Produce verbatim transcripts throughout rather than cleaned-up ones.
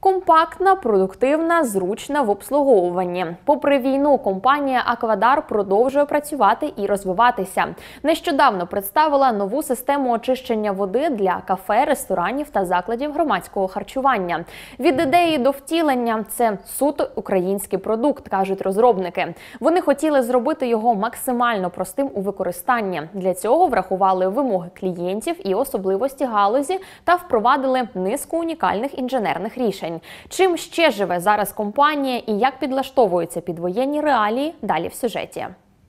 Компактна, продуктивна, зручна в обслуговуванні. Попри війну, компанія «Аквадар» продовжує працювати і розвиватися. Нещодавно представила нову систему очищення води для кафе, ресторанів та закладів громадського харчування. Від ідеї до втілення – це суто український продукт, кажуть розробники. Вони хотіли зробити його максимально простим у використанні. Для цього врахували вимоги клієнтів і особливості галузі та впровадили низку унікальних інженерних рішень. Чим ще живе зараз компанія і як підлаштовується під воєнні реалії – далі в сюжеті.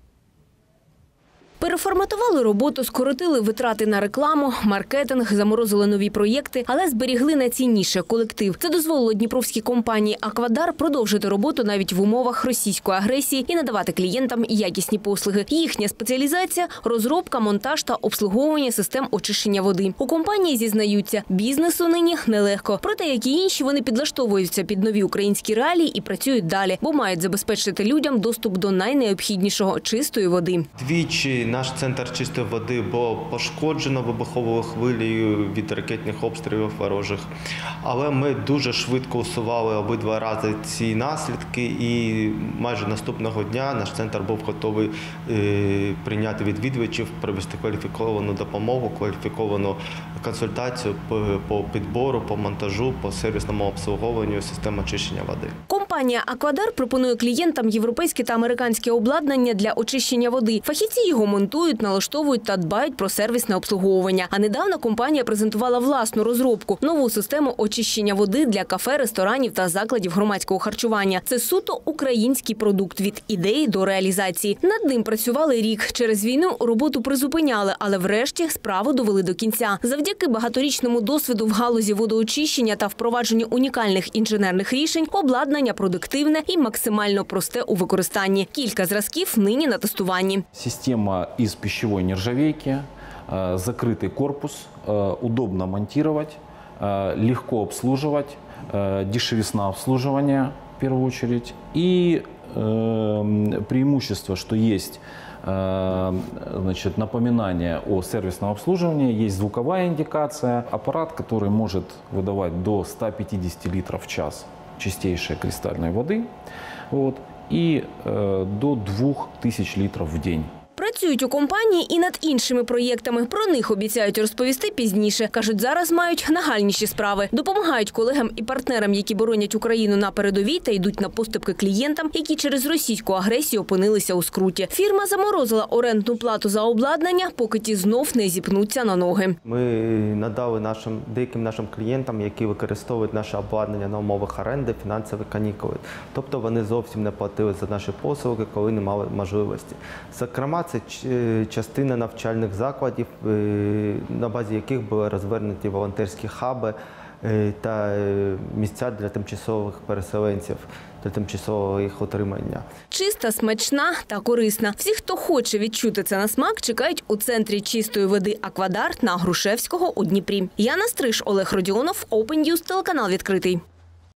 Переформатували роботу, скоротили витрати на рекламу, маркетинг, заморозили нові проєкти, але зберігли найцінніше – колектив. Це дозволило дніпровській компанії «Аквадар» продовжити роботу навіть в умовах російської агресії і надавати клієнтам якісні послуги. Їхня спеціалізація – розробка, монтаж та обслуговування систем очищення води. У компанії зізнаються, бізнесу нині нелегко. Проте, як і інші, вони підлаштовуються під нові українські реалії і працюють далі, бо мають забезпечити людям доступ до найнеобхіднішого – чистої води. Двічі наш центр чистої води було пошкоджено вибуховою хвилею від ракетних обстрілів ворожих. Але ми дуже швидко усували обидва рази ці наслідки, і майже наступного дня наш центр був готовий е, прийняти відвідувачів, провести кваліфіковану допомогу, кваліфіковану консультацію по, по підбору, по монтажу, по сервісному обслуговуванню системи очищення води. Компанія «Аквадар» пропонує клієнтам європейське та американське обладнання для очищення води. Фахівці його монтують, налаштовують та дбають про сервісне обслуговування. А недавно компанія презентувала власну розробку – нову систему очищення води для кафе, ресторанів та закладів громадського харчування. Це суто український продукт від ідеї до реалізації. Над ним працювали рік. Через війну роботу призупиняли, але врешті справу довели до кінця. Завдяки багаторічному досвіду в галузі водоочищення та впровадженню унікальних інженерних рішень обладнання продуктивне і максимально просте у використанні. Кілька зразків нині на тестуванні. Система из пищевой нержавейки, закрытый корпус, удобно монтировать, легко обслуживать, дешевизна обслуживания в первую очередь. И преимущество, что есть значит, напоминание о сервисном обслуживании, есть звуковая индикация, аппарат, который может выдавать до ста пятидесяти литров в час чистейшей кристальной воды, вот, и э, до двух тысяч литров в день. Працюють у компанії і над іншими проєктами. Про них обіцяють розповісти пізніше. Кажуть, зараз мають нагальніші справи. Допомагають колегам і партнерам, які боронять Україну на передовій та йдуть на поступки клієнтам, які через російську агресію опинилися у скруті. Фірма заморозила орендну плату за обладнання, поки ті знов не зіпнуться на ноги. Ми надали нашим, деяким нашим клієнтам, які використовують наше обладнання на умовах оренди, фінансові канікули. Тобто вони зовсім не платили за наші послуги, коли не мали можливості. Зокрема, це частина навчальних закладів, на базі яких були розвернуті волонтерські хаби та місця для тимчасових переселенців, для тимчасового їх утримання. Чиста, смачна та корисна. Всі, хто хоче відчути це на смак, чекають у центрі чистої води «Аквадар» на Грушевського у Дніпрі. Яна Стриж, Олег Родіонов, Open News, телеканал «Відкритий».